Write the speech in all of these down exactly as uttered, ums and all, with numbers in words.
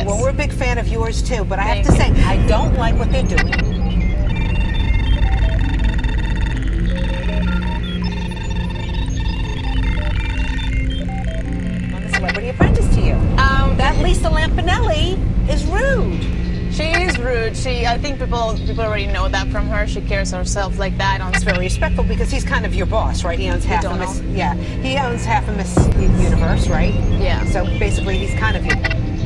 well, we're a big fan of yours too, but I have to say, I don't like what they're doing. On the Celebrity Apprentice to you. Um, that Lisa Lampanelli is rude. She is rude. She, I think people people already know that from her. She carries herself like that. On It's very respectful because he's kind of your boss, right? He owns half of Miss. Yeah, he owns half of Miss Universe, right? Yeah. So basically, he's kind of your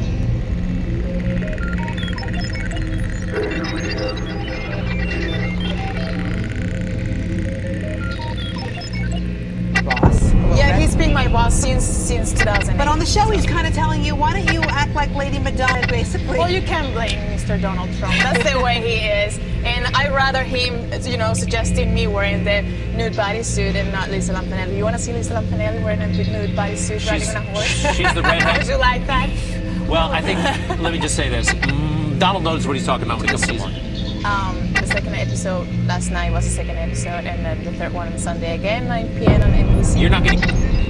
boss. Yeah, he's been my boss since since two thousand eight. But on the show, he's kind of telling you, why don't you act like Lady Madonna, basically? Well, you can't blame Mister Donald Trump. That's the way he is. And I'd rather him, you know, suggesting me wearing the nude bodysuit and not Lisa Lampanelli. You want to see Lisa Lampanelli wearing a nude bodysuit riding on a horse? She's the redhead. Would you like that? Well, I think, let me just say this. Mm, Donald knows what he's talking about when he comes to one. Um, the second episode last night was the second episode, and then the third one on Sunday again, nine p m on N B C. You're not getting...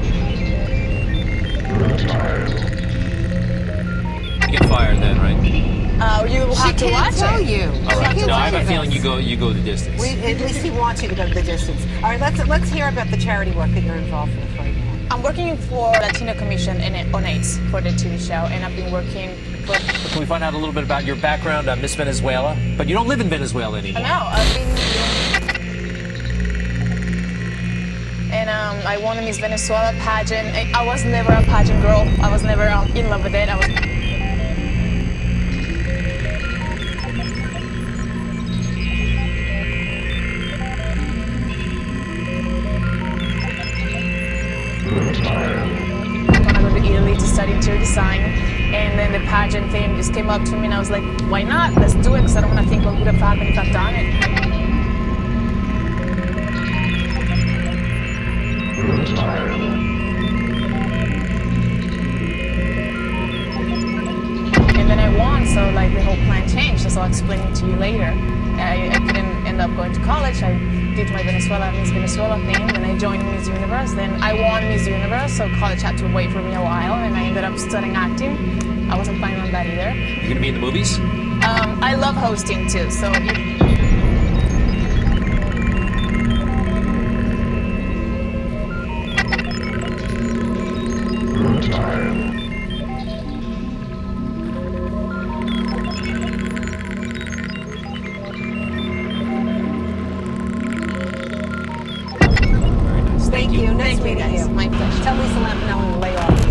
You get fired then, right? Uh, you have she to can't watch tell it. you. All right. She No, I have a can't feeling us. you go you go the distance. We, at least he wants you to go to the distance. All right, let's let's hear about the charity work that you're involved with right now. I'm working for Latino Commission in, on AIDS for the T V show, and I've been working for... Can we find out a little bit about your background, uh, Miss Venezuela? But you don't live in Venezuela anymore. No, I've been... And um, I won a Miss Venezuela pageant. I, I was never a pageant girl. I was never um, in love with it. I was... to study interior design, and then the pageant thing just came up to me, and I was like, why not? Let's do it, because I don't want to think what would have happened if I've done it. And then I won, so like the whole plan changed, as I'll explain it to you later. I, I couldn't end up going to college. I did my Venezuela, Miss Venezuela thing, then I joined Miss Universe, then I won Miss Universe, so college had to wait for me a while, and I ended up studying acting. I wasn't planning on that either. You gonna be in the movies? Um, I love hosting too, so... It, Thank you. Nice meeting you. My pleasure. Tell Lisa Lampanelli to lay off.